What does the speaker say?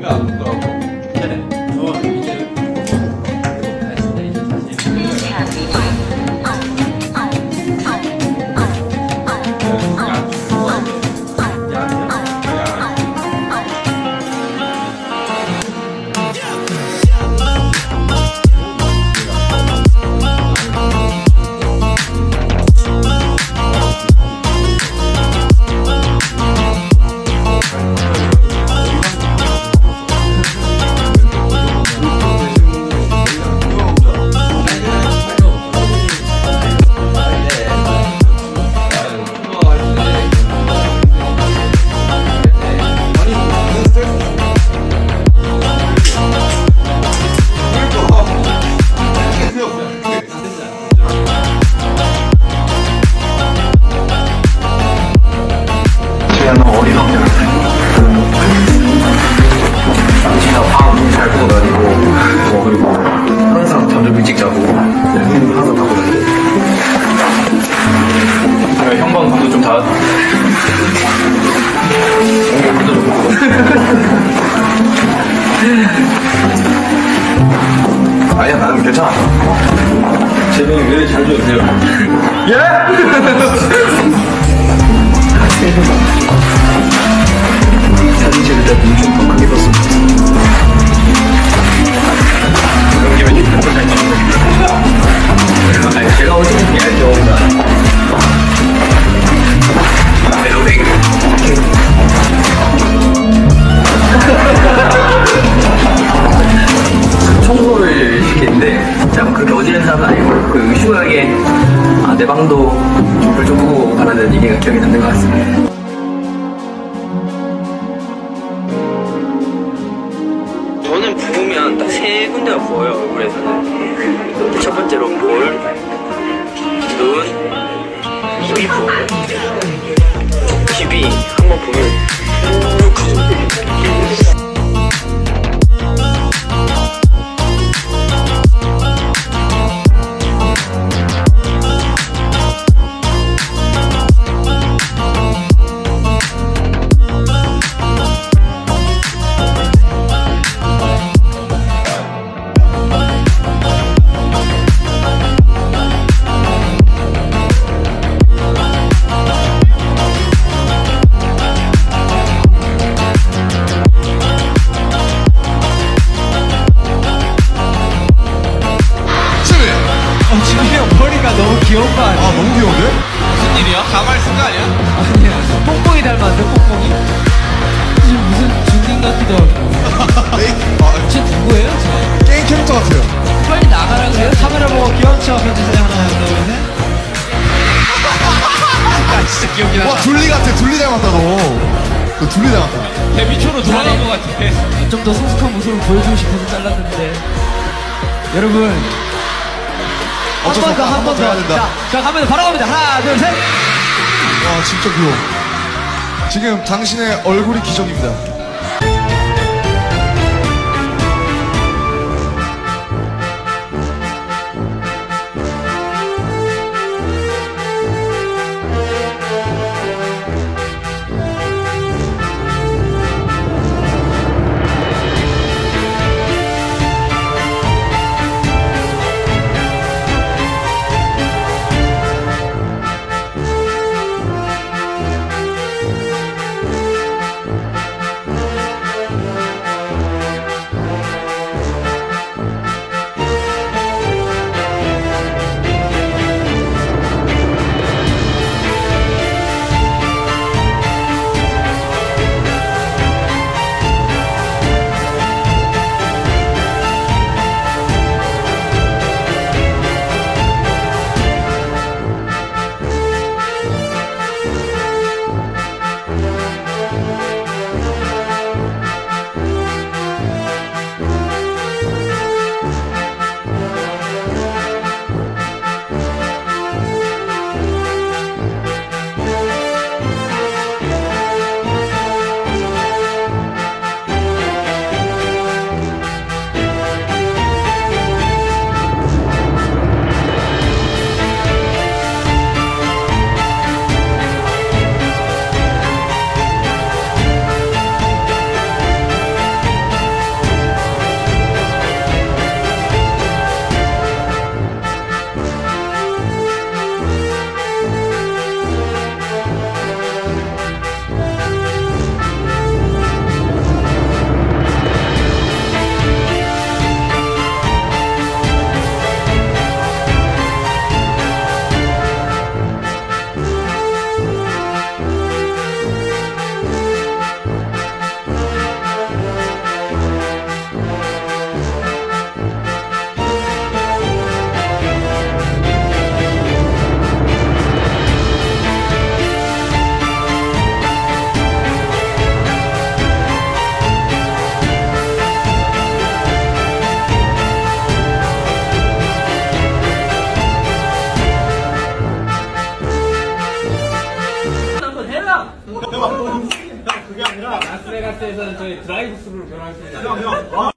안 붙더라고. 네. 저 이제 했습니다. 이제 사실. 제가 밥 잘 보고 다니고 그리고 항상 잠좀 일찍 자고 항상 자고 다니고 형광등도 좀 다 아니야 나는 괜찮아. 제명이 왜 이렇게 잘 주세요? 예? 사진 찍을 때 눈 좀 더 크게 떴습니다. 그런 김에 좀 잘 찍는데. 아니, 제가 어떻게 알죠? 멜로딩. 청소를 시키는데 제가 그렇게 어지른 사람은 아니고 그 의심하게 내 방도 불 좀 끄고 가라는 얘기가 기억이 남는 것 같습니다. 저는 부으면 딱 세 군데가 부어요, 얼굴에서는. 첫 번째로 볼, 눈, 입이 부어요. 입이 한번 부으면 쭉 가죠. 너무 귀여운 거 아니야? 아 너무 귀여운데? 무슨 일이야? 가발 쓴 거 아니야? 아니야. 뽕뽕이 닮았는데, 뽕뽕이? 지금 무슨 중딩 같기도 하고. 쟤 누구예요, 쟤? 게임 캐릭터 같아요. 빨리 나가라 그래요? 카메라 보고 귀여운 척 해주세요. 하나, 둘, 셋. 아, 진짜 귀엽긴 하다. 와 둘리 같아. 둘리 닮았다 너 둘리 닮았다. 데뷔초로 돌아간 것 같아. 좀 더 성숙한 모습을 보여주고 싶어서 잘랐는데. 여러분. 한 번 더, 한 번 더. 자, 가면 바로 갑니다. 하나, 둘, 셋. 와 진짜 귀여워. 지금 당신의 얼굴이 기적입니다. 라스베가스에서는 저희 드라이브 스루로 변할 수 있는.